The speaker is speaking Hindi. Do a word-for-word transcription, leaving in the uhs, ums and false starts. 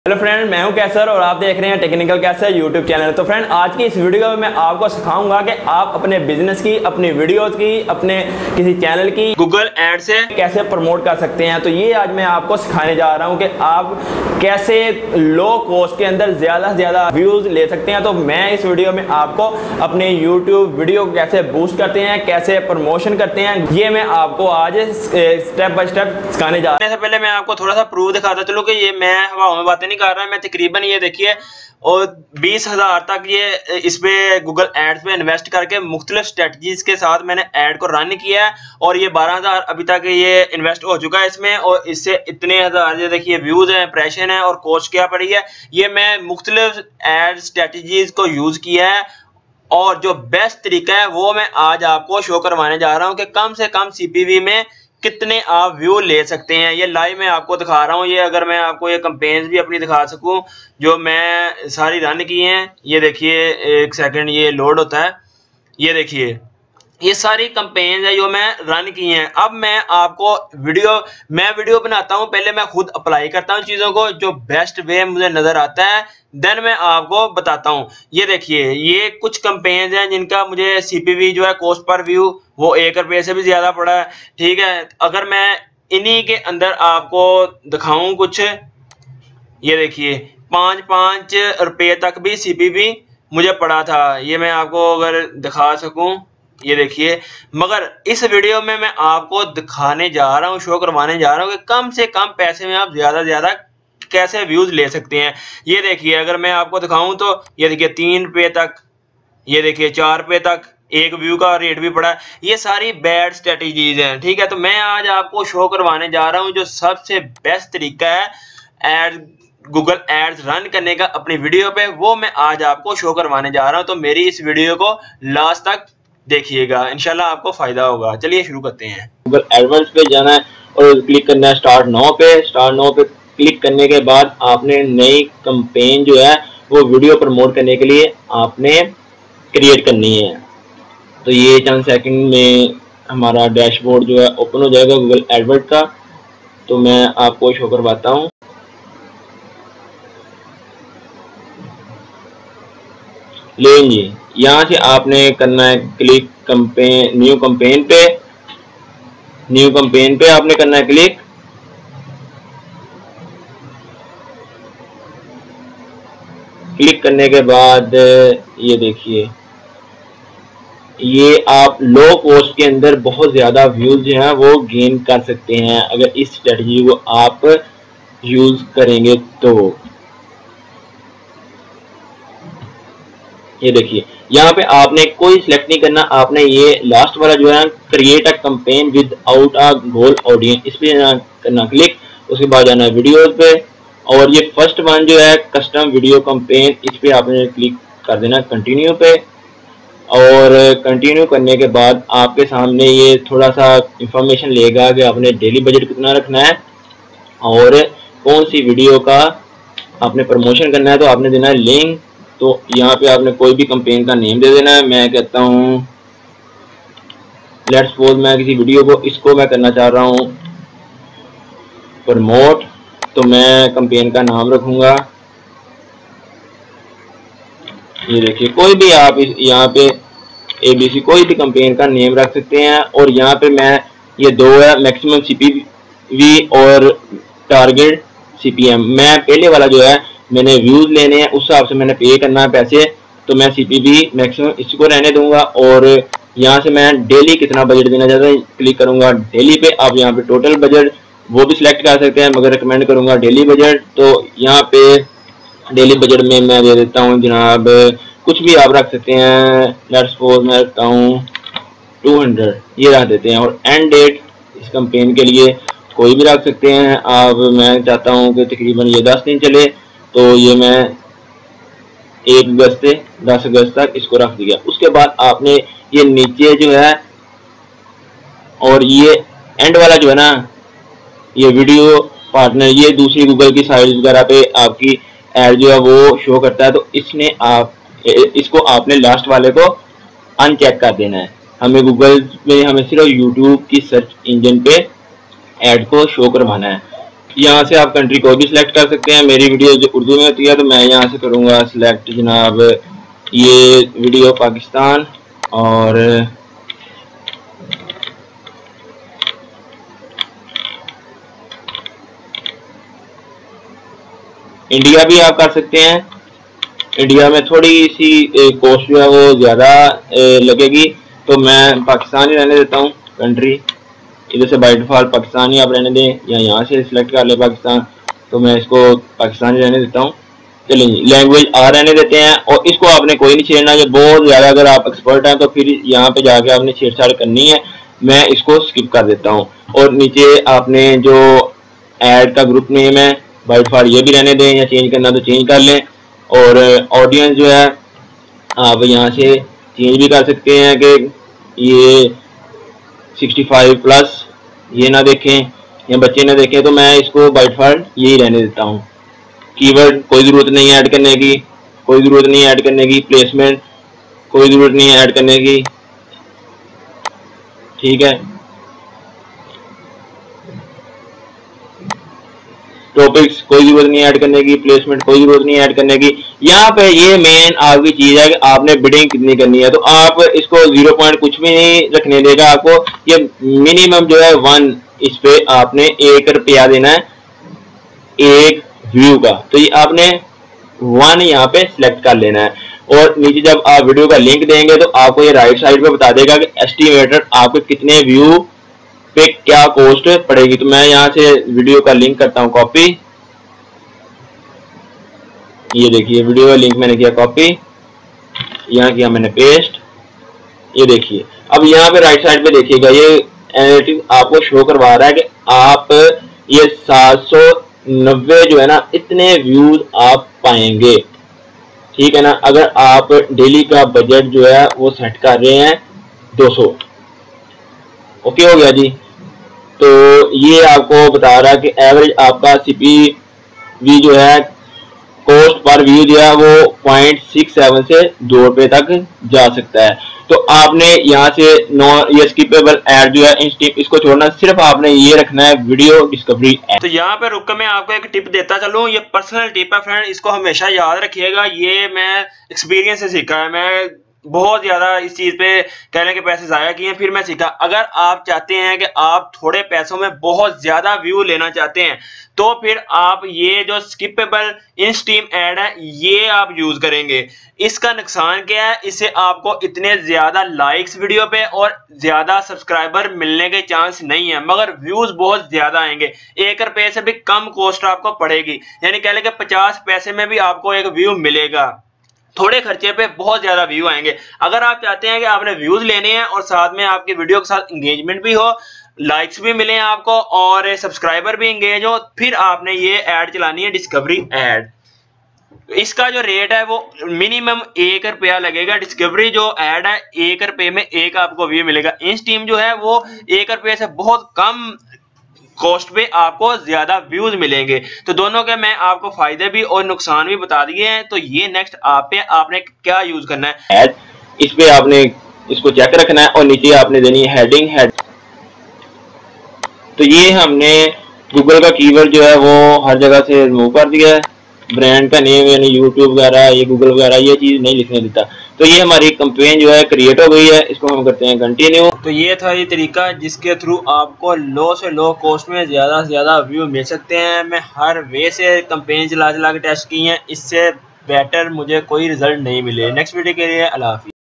हेलो फ्रेंड, मैं हूं कैसर और आप देख रहे हैं टेक्निकल कैसर यूट्यूब चैनल। तो फ्रेंड, आज की इस वीडियो में मैं आपको सिखाऊंगा कि आप अपने बिजनेस की, अपनी वीडियोस की, अपने किसी चैनल की गूगल एड से कैसे प्रमोट कर सकते हैं। तो ये आज मैं आपको सिखाने जा रहा हूं कि आप कैसे लो कॉस्ट के अंदर ज़्यादा से ज़्यादा व्यूज़ ले सकते हैं। तो मैं इस वीडियो में आपको अपने यूट्यूब वीडियो को कैसे बूस्ट करते हैं, कैसे प्रमोशन करते हैं, ये मैं आपको आज स्टेप बाय स्टेप सिखाने जा रहा हूँ। पहले मैं आपको थोड़ा सा प्रूफ दिखाता चलो कि ये मैं हवा में बातें नहीं कर रहा है। मैं तकरीबन ये देखिए और बीस हजार तक ये इस पे गूगल एड्स पे इन्वेस्ट करके मुख्तलिफ स्ट्रेटजीज के साथ मैंने ऐड को रन किया है और ये बारह हजार अभी तक ये इन्वेस्ट हो चुका है इसमें। और इससे इतने हजार ये देखिए व्यूज हैं, इंप्रेशन है और कॉस्ट क्या पड़ी है। ये मैं मुख्तलिफ एड स्ट्रेटजीज को यूज किया है और जो बेस्ट तरीका है वो मैं आज आपको शो करवाने जा रहा हूँ कि कम से कम सीपीवी में कितने आप व्यू ले सकते हैं। ये लाइव मैं आपको दिखा रहा हूँ। ये अगर मैं आपको ये कैंपेन्स भी अपनी दिखा सकूं जो मैं सारी रन की हैं, ये देखिए एक सेकंड ये लोड होता है। ये देखिए ये सारी कैंपेन्स है जो मैं रन की हैं। अब मैं आपको वीडियो मैं वीडियो बनाता हूं, पहले मैं खुद अप्लाई करता हूं चीज़ों को, जो बेस्ट वे मुझे नज़र आता है देन मैं आपको बताता हूं। ये देखिए ये कुछ कैंपेन्स हैं जिनका मुझे सीपीवी जो है कॉस्ट पर व्यू वो एक रुपये से भी ज़्यादा पड़ा है। ठीक है, अगर मैं इन्हीं के अंदर आपको दिखाऊं कुछ, ये देखिए पाँच पाँच रुपये तक भी सीपीवी मुझे पड़ा था। ये मैं आपको अगर दिखा सकूं, ये देखिए। मगर इस वीडियो में मैं आपको दिखाने जा रहा हूँ, शो करवाने जा रहा हूँ कि कम से कम पैसे में आप ज्यादा ज्यादा कैसे व्यूज ले सकते हैं। ये देखिए अगर मैं आपको दिखाऊं तो ये देखिए तीन रुपये तक, ये देखिए चार रुपये तक एक व्यू का रेट भी पड़ा है। ये सारी बैड स्ट्रेटजीज हैं। ठीक है, तो मैं आज आपको शो करवाने जा रहा हूँ जो सबसे बेस्ट तरीका है एड गूगल एड्स रन करने का अपनी वीडियो पे, वो मैं आज आपको शो करवाने जा रहा हूँ। तो मेरी इस वीडियो को लास्ट तक देखिएगा, इंशाल्लाह आपको फायदा होगा। चलिए शुरू करते हैं। गूगल एडवर्ड्स पे जाना है और क्लिक करना है स्टार्ट नाउ पे। स्टार्ट नाउ पे क्लिक करने के बाद आपने नई कैंपेन जो है वो वीडियो प्रमोट करने के लिए आपने क्रिएट करनी है। तो ये चंद सेकंड में हमारा डैशबोर्ड जो है ओपन हो जाएगा गूगल एडवर्ड का। तो मैं आपको शो करवाता हूँ। लेकिन जी यहाँ से आपने करना है क्लिक कैंपेन न्यू कैंपेन पे। न्यू कैंपेन पे आपने करना है क्लिक। क्लिक करने के बाद ये देखिए ये आप लो कॉस्ट के अंदर बहुत ज्यादा व्यूज जो हैं वो गेन कर सकते हैं अगर इस स्ट्रेटजी को आप यूज करेंगे तो। ये देखिए यहाँ पे आपने कोई सिलेक्ट नहीं करना, आपने ये लास्ट वाला जो है create a campaign without a goal audience, इस पे करना क्लिक। उसके बाद जाना है वीडियोस पे और ये फर्स्ट वन जो है कस्टम वीडियो कैंपेन, इस पे आपने क्लिक कर देना कंटिन्यू पे। और कंटिन्यू करने के बाद आपके सामने ये थोड़ा सा इंफॉर्मेशन लेगा कि आपने डेली बजट कितना रखना है और कौन सी वीडियो का आपने प्रमोशन करना है। तो आपने देना है लिंक। तो यहाँ पे आपने कोई भी कैंपेन का नेम दे देना है। मैं कहता हूँ लेट्स सपोज मैं किसी वीडियो को इसको मैं करना चाह रहा हूँ प्रमोट, तो मैं कैंपेन का नाम रखूंगा। ये देखिए कोई भी आप यहाँ पे एबीसी कोई भी कैंपेन का नेम रख सकते हैं। और यहाँ पे मैं ये दो है मैक्सिमम सीपीवी और टारगेट सीपीएम। मैं पहले वाला जो है मैंने व्यूज लेने हैं उस हिसाब से मैंने पे करना है पैसे, तो मैं सीपीवी मैक्सिमम इसको रहने दूंगा। और यहाँ से मैं डेली कितना बजट देना चाहता हूँ क्लिक करूंगा डेली पे। आप यहाँ पे टोटल बजट वो भी सिलेक्ट कर सकते हैं मगर रिकमेंड करूंगा डेली बजट। तो यहाँ पे डेली बजट में मैं दे देता हूँ जनाब कुछ भी आप रख सकते हैं। लेट्स सपोज मैं रखता हूँ टू हंड्रेड, ये रख देते हैं। और एंड डेट इस कैंपेन के लिए कोई भी रख सकते हैं आप। मैं चाहता हूँ कि तकरीबन ये दस दिन चले, तो ये मैं एक अगस्त से दस अगस्त तक इसको रख दिया। उसके बाद आपने ये नीचे जो है और ये एंड वाला जो है ना ये वीडियो पार्टनर, ये दूसरी गूगल की साइट वगैरह पे आपकी एड जो है वो शो करता है। तो इसने आप इसको आपने लास्ट वाले को अनचेक कर देना है। हमें गूगल में हमें सिर्फ यूट्यूब की सर्च इंजन पे ऐड को शो करवाना है। यहाँ से आप कंट्री को भी सिलेक्ट कर सकते हैं। मेरी वीडियो जो उर्दू में होती है तो मैं यहाँ से करूँगा सिलेक्ट जनाब ये वीडियो पाकिस्तान, और इंडिया भी आप कर सकते हैं। इंडिया में थोड़ी सी कॉस्ट जो है वो ज़्यादा लगेगी, तो मैं पाकिस्तान ही रहने देता हूँ। कंट्री इधर से बाय डिफ़ॉल्ट पाकिस्तान ही आप रहने दें, या यहाँ से सिलेक्ट कर ले पाकिस्तान, तो मैं इसको पाकिस्तान ही रहने देता हूँ। चलिए लैंग्वेज आ रहने देते हैं, और इसको आपने कोई नहीं छेड़ना। जब बहुत ज़्यादा अगर आप एक्सपर्ट हैं तो फिर यहाँ पे जाके आपने छेड़छाड़ करनी है। मैं इसको स्किप कर देता हूँ। और नीचे आपने जो ऐड का ग्रुप नेम है बाय डिफ़ॉल्ट ये भी रहने दें, या चेंज करना तो चेंज कर लें। और ऑडियंस जो है आप यहाँ से चेंज भी कर सकते हैं कि ये सिक्सटी फाइव प्लस ये ना देखें या बच्चे ना देखें, तो मैं इसको बाय डिफ़ॉल्ट यही रहने देता हूँ। कीवर्ड कोई ज़रूरत नहीं है ऐड करने की, कोई ज़रूरत नहीं है ऐड करने की। प्लेसमेंट कोई ज़रूरत नहीं है ऐड करने की, ठीक है। टॉपिक्स कोई जरूरत नहीं ऐड करने की, प्लेसमेंट कोई जरूरत नहीं ऐड करने की। यहाँ पे ये मेन आपकी चीज है कि आपने बिडिंग कितनी करनी है, तो आप इसको जीरो पॉइंट कुछ भी नहीं रखने देगा आपको। ये मिनिमम जो है वन, इस पे आपने एक रुपया देना है एक व्यू का, तो ये आपने वन यहाँ पे सिलेक्ट कर लेना है। और नीचे जब आप वीडियो का लिंक देंगे तो आपको ये राइट साइड पे बता देगा कि एस्टिमेटेड आपके कितने व्यू पे क्या कॉस्ट पड़ेगी। तो मैं यहाँ से वीडियो का लिंक करता हूँ कॉपी। ये देखिए वीडियो का लिंक मैंने किया कॉपी, यहाँ किया मैंने पेस्ट। ये देखिए अब यहाँ पे राइट साइड पे देखिएगा ये एनालिटिक्स आपको शो करवा रहा है कि आप ये सात सौ नब्बे जो है ना इतने व्यूज आप पाएंगे, ठीक है ना। अगर आप डेली का बजट जो है वो सेट कर रहे हैं दो सौ, ओके हो गया जी। तो ये आपको बता रहा है कि एवरेज आपका सीपीवी जो है कॉस्ट पर व्यू जो है वो पॉइंट सिक्स सेवन से दो रुपए तक जा सकता है। तो आपने यहाँ से नो ये स्किपेबल ऐड जो है इन टिप इसको छोड़ना, सिर्फ आपने ये रखना है वीडियो डिस्कवरी ऐड। तो यहाँ पे रुक कर मैं आपको एक टिप देता चलूँ, ये पर्सनल टिप है फ्रेंड, इसको हमेशा याद रखिएगा। ये मैं एक्सपीरियंस से सीखा है, मैं बहुत ज्यादा इस चीज पे कहने के पैसे जाया किए, फिर मैं सीखा। अगर आप चाहते हैं कि आप थोड़े पैसों में बहुत ज्यादा व्यू लेना चाहते हैं तो फिर आप ये जो स्किपेबल इन स्ट्रीम ऐड है ये आप यूज करेंगे। इसका नुकसान क्या है, इससे आपको इतने ज्यादा लाइक्स वीडियो पे और ज्यादा सब्सक्राइबर मिलने के चांस नहीं है, मगर व्यूज बहुत ज्यादा आएंगे। एक रुपए से भी कम कॉस्ट आपको पड़ेगी, यानी कह लें कि पचास पैसे में भी आपको एक व्यू मिलेगा। थोड़े खर्चे पे बहुत ज्यादा व्यू आएंगे। अगर आप चाहते हैं कि आपने व्यूज लेने हैं और साथ में आपकी वीडियो के साथ एंगेजमेंट भी हो, लाइक्स भी मिले आपको और सब्सक्राइबर भी एंगेज हो, फिर आपने ये ऐड चलानी है डिस्कवरी ऐड। इसका जो रेट है वो मिनिमम एक रुपया लगेगा। डिस्कवरी जो ऐड है एक रुपए में एक आपको व्यू मिलेगा। इंस्टीम जो है वो एक रुपये से बहुत कम कॉस्ट पे आपको ज्यादा व्यूज मिलेंगे। तो दोनों के मैं आपको फायदे भी और नुकसान भी बता दिए हैं। तो ये नेक्स्ट आप पे आपने क्या यूज करना है, ऐड इस पे आपने इसको चेक रखना है और नीचे आपने देनी है हेडिंग हेड। तो ये हमने गूगल का कीवर्ड जो है वो हर जगह से रिमूव कर दिया है। ब्रांड का नेम यानी यूट्यूब वगैरह ये गूगल वगैरह ये चीज नहीं लिखने देता। तो ये हमारी कंपेन जो है क्रिएट हो गई है, इसको हम करते हैं कंटिन्यू। तो ये था ये तरीका जिसके थ्रू आपको लो से लो कॉस्ट में ज्यादा से ज्यादा व्यू मिल सकते हैं। मैं हर वे से कंपेन चला चला के टेस्ट की हैं, इससे बेटर मुझे कोई रिजल्ट नहीं मिले। नेक्स्ट वीडियो के लिए अल्लाह हाफिज़।